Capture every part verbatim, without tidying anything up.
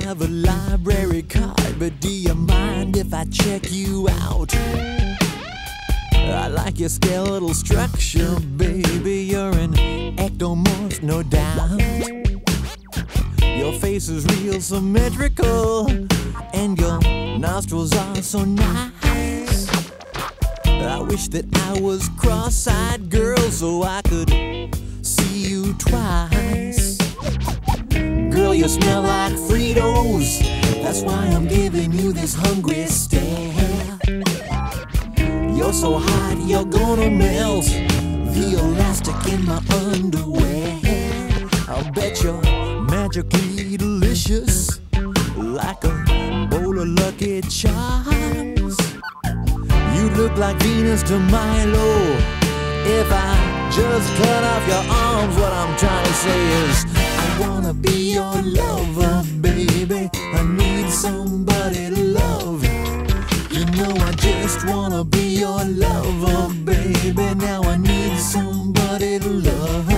have a library card, but do you mind if I check you out? I like your skeletal structure, baby. You're an ectomorph, no doubt. Your face is real symmetrical, and your nostrils are so nice. I wish that I was cross-eyed, girl, so I could see you twice. Girl, you smell like Fritos, that's why I'm giving you this hungry stare. You're so hot, you're gonna melt the elastic in my underwear. I'll bet you're magically delicious, like a bowl of Lucky Charms. You look like Venus de Milo if I just cut off your arms. What I'm trying to say is, I wanna be your lover, baby. I need somebody to love. You know I just wanna be your lover, baby. Now I need somebody to love.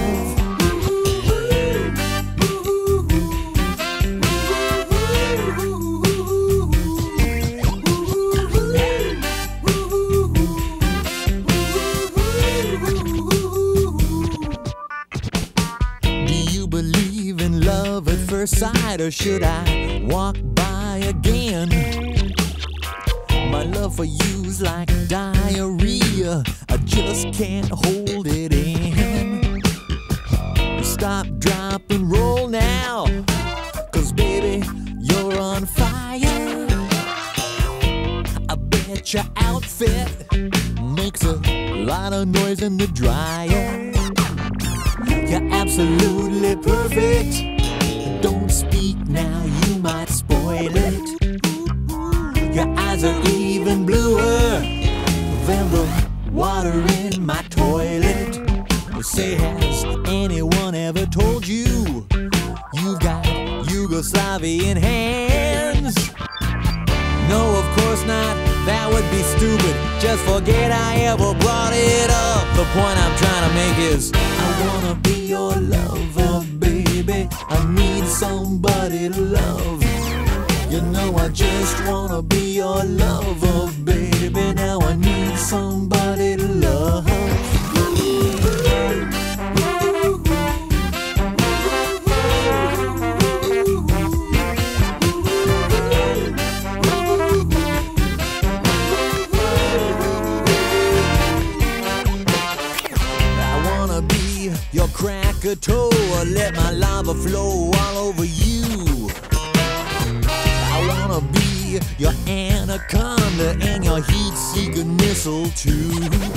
Side, or should I walk by again? My love for you's like diarrhea, I just can't hold it in. Stop, drop, and roll now, cause baby, you're on fire. I bet your outfit makes a lot of noise in the dryer. You're absolutely perfect. Don't speak now, you might spoil it. Your eyes are even bluer than the water in my toilet. Say, has anyone ever told you you've got Yugoslavian hands? No, of course not, that would be stupid. Just forget I ever brought it up. The point I'm trying to make is, I wanna be your lover, baby. I need somebody to love. You know I just wanna be your lover, baby. Now I need somebody to love. Your Krakatoa, let my lava flow all over you. I wanna be your anaconda and your heat-seeking missile too.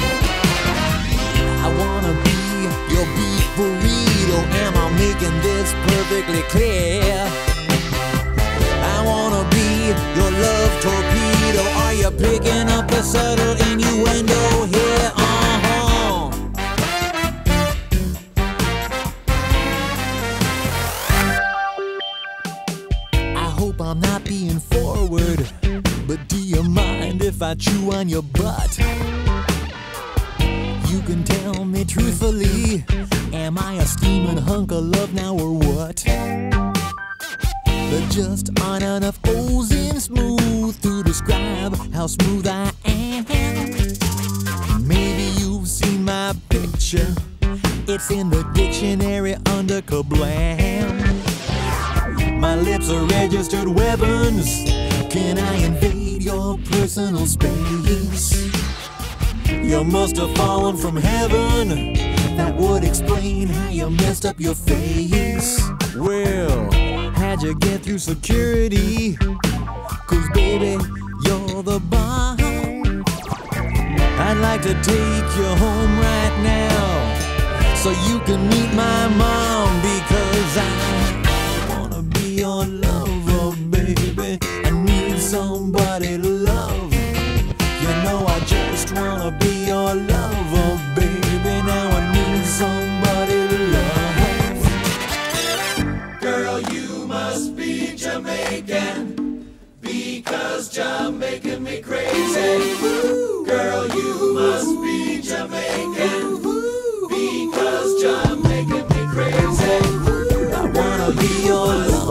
I wanna be your beef burrito, am I making this perfectly clear? I wanna be your love torpedo, are you picking up the subtle innuendo here? Uh-huh. I'm not being forward, but do you mind if I chew on your butt? You can tell me truthfully, am I a steaming hunk of love now or what? There just aren't enough O's in smooth to describe how smooth I am. Maybe you've seen my picture, it's in the dictionary under kablam. My lips are registered weapons. Can I invade your personal space? You must have fallen from heaven. That would explain how you messed up your face. Well, how'd you get through security? Cause baby, you're the bomb. I'd like to take you home right now, so you can meet my mom, because I your lover, baby. I need somebody to love. You know I just wanna be your lover, baby. Now I need somebody to love. Girl, you must be Jamaican, because Jamaican me crazy. Girl, you must be Jamaican, because Jamaican me crazy. I wanna be your lover.